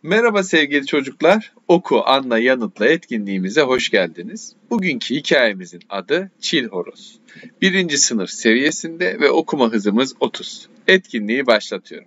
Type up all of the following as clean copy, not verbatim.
Merhaba sevgili çocuklar. Oku, anla, yanıtla etkinliğimize hoş geldiniz. Bugünkü hikayemizin adı Çil Horoz. Birinci sınıf seviyesinde ve okuma hızımız 30. Etkinliği başlatıyorum.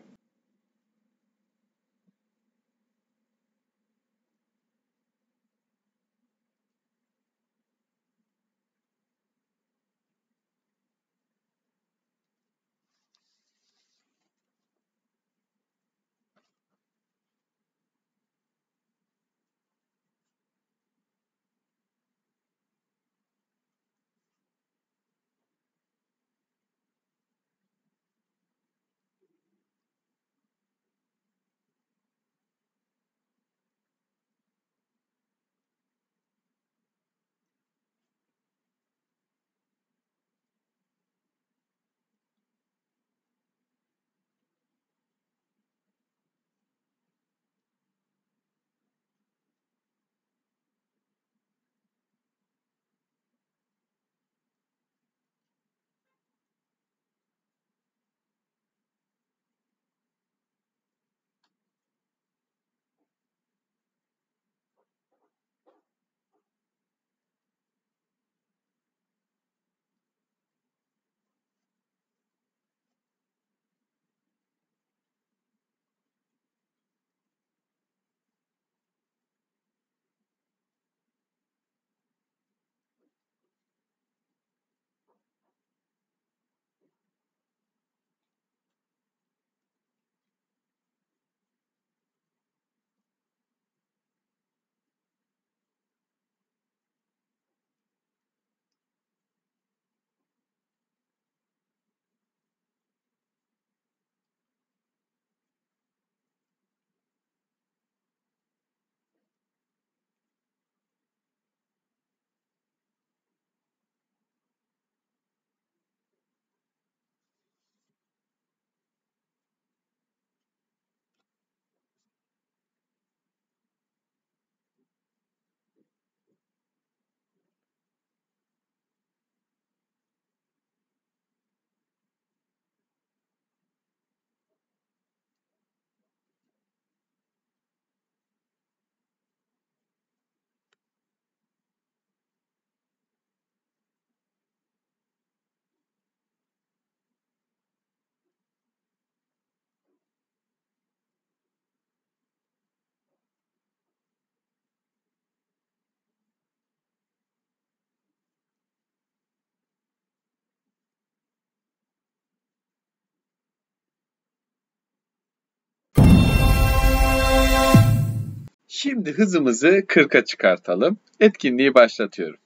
Şimdi hızımızı 40'a çıkartalım. Etkinliği başlatıyorum.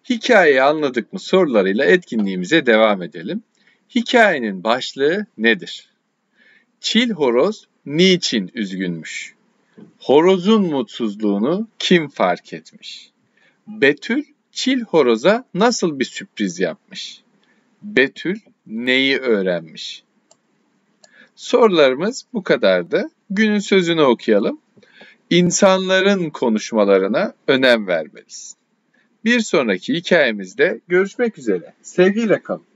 Hikayeyi anladık mı sorularıyla etkinliğimize devam edelim. Hikayenin başlığı nedir? Çil horoz niçin üzgünmüş? Horozun mutsuzluğunu kim fark etmiş? Betül çil horoza nasıl bir sürpriz yapmış? Betül neyi öğrenmiş? Sorularımız bu kadardı. Günün sözünü okuyalım. İnsanların konuşmalarına önem vermelisin. Bir sonraki hikayemizde görüşmek üzere. Sevgiyle kalın.